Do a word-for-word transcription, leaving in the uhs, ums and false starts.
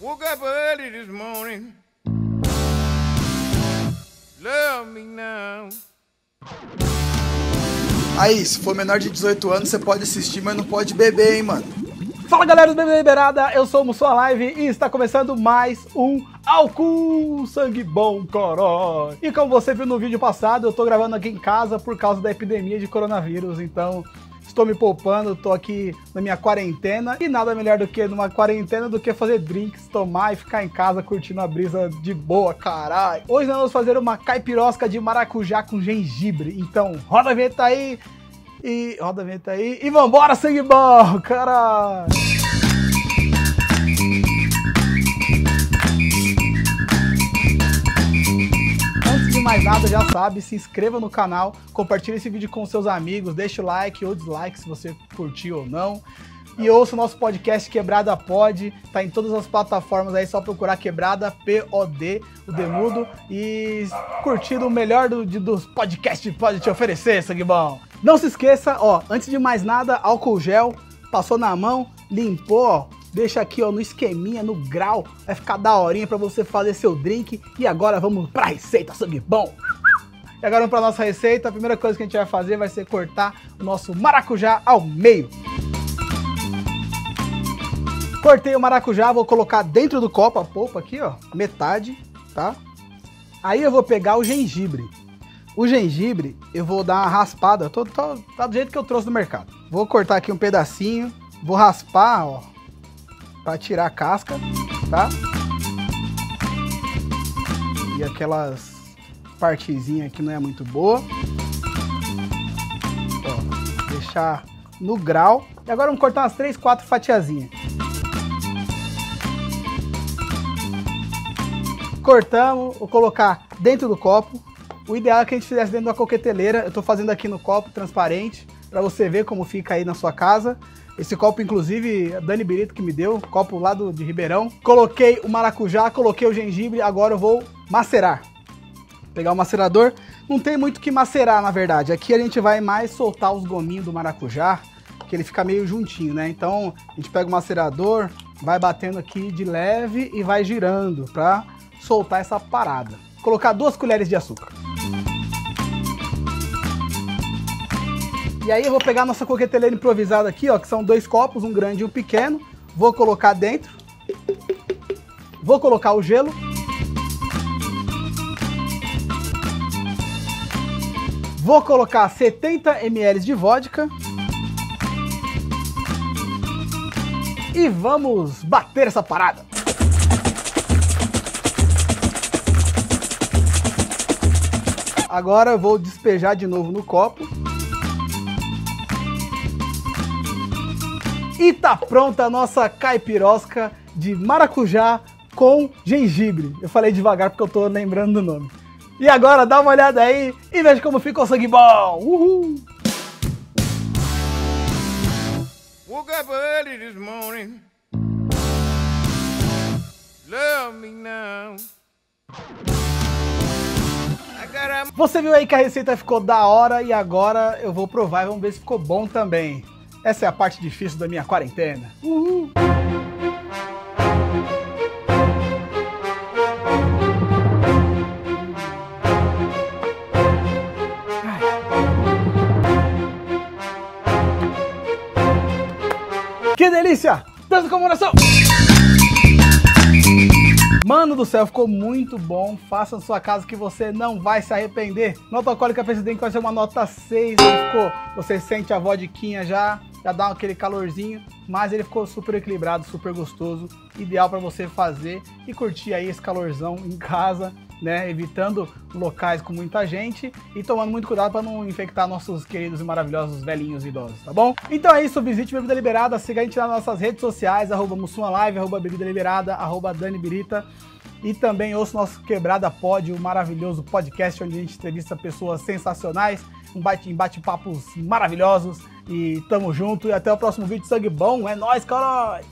Woke up early this morning. Love me now. Aí, se for menor de dezoito anos, você pode assistir, mas não pode beber, hein, mano. Fala, galera do Bebida Liberada, eu sou o Mussua Live e está começando mais um Álcool Sangue Bom, caralho. E como você viu no vídeo passado, eu tô gravando aqui em casa por causa da epidemia de coronavírus, então estou me poupando, tô aqui na minha quarentena e nada melhor do que numa quarentena do que fazer drinks, tomar e ficar em casa curtindo a brisa de boa, caralho. Hoje nós vamos fazer uma caipirosca de maracujá com gengibre, então roda a vinheta aí. E roda a vinheta aí e vambora, sangue bom, caralho! Antes de mais nada, já sabe, se inscreva no canal, compartilhe esse vídeo com seus amigos, deixa o like ou dislike se você curtiu ou não. E ouça o nosso podcast Quebrada Pod, tá em todas as plataformas aí, só procurar Quebrada P O D, o Demudo, e curtindo o melhor do, de, dos podcasts que pode te oferecer, sangue bom. Não se esqueça, ó, antes de mais nada, álcool gel, passou na mão, limpou, ó, deixa aqui, ó, no esqueminha, no grau, vai ficar daorinha pra você fazer seu drink. E agora vamos pra receita, sangue bom. E agora vamos pra nossa receita. A primeira coisa que a gente vai fazer vai ser cortar o nosso maracujá ao meio. Cortei o maracujá, vou colocar dentro do copo a polpa aqui, ó, metade, tá? Aí eu vou pegar o gengibre. O gengibre, eu vou dar uma raspada, tô, tô, tá do jeito que eu trouxe do mercado. Vou cortar aqui um pedacinho, vou raspar, ó, pra tirar a casca, tá? E aquelas partezinhas que não é muito boa. Ó, deixar no grau. E agora vamos cortar umas três, quatro fatiazinhas. Cortamos, vou colocar dentro do copo. O ideal é que a gente fizesse dentro da coqueteleira. Eu tô fazendo aqui no copo transparente, para você ver como fica aí na sua casa. Esse copo, inclusive, a Dani Birito que me deu, copo lá do, de Ribeirão. Coloquei o maracujá, coloquei o gengibre, agora eu vou macerar. Vou pegar o macerador. Não tem muito o que macerar, na verdade. Aqui a gente vai mais soltar os gominhos do maracujá, que ele fica meio juntinho, né? Então, a gente pega o macerador, vai batendo aqui de leve e vai girando para soltar essa parada. Colocar duas colheres de açúcar. E aí eu vou pegar a nossa coqueteleira improvisada aqui, ó, que são dois copos, um grande e um pequeno. Vou colocar dentro. Vou colocar o gelo. Vou colocar setenta mililitros de vodka. E vamos bater essa parada. Agora eu vou despejar de novo no copo. E tá pronta a nossa caipirosca de maracujá com gengibre. Eu falei devagar porque eu tô lembrando do nome. E agora dá uma olhada aí e veja como ficou o sangue bom. Uhul! Woke up early this morning. Love me now. Você viu aí que a receita ficou da hora e agora eu vou provar e vamos ver se ficou bom também. Essa é a parte difícil da minha quarentena. Uhul. Que delícia! Dança de comemoração! Mano do céu, ficou muito bom. Faça na sua casa que você não vai se arrepender. Nota alcoólica pra esse drink vai ser uma nota seis. Ele ficou, você sente a vodquinha já, já dá aquele calorzinho, mas ele ficou super equilibrado, super gostoso. Ideal para você fazer e curtir aí esse calorzão em casa, né? Evitando locais com muita gente e tomando muito cuidado para não infectar nossos queridos e maravilhosos velhinhos e idosos, tá bom? Então é isso, visite Bebida Liberada, siga a gente nas nossas redes sociais, arroba Mussua Live, arroba Bebida Liberada, arroba Dani Birita. E também ouça o nosso Quebrada Pod, o maravilhoso podcast onde a gente entrevista pessoas sensacionais, um bate, em bate-papos maravilhosos. E tamo junto e até o próximo vídeo. Sangue bom, é nóis, caralho!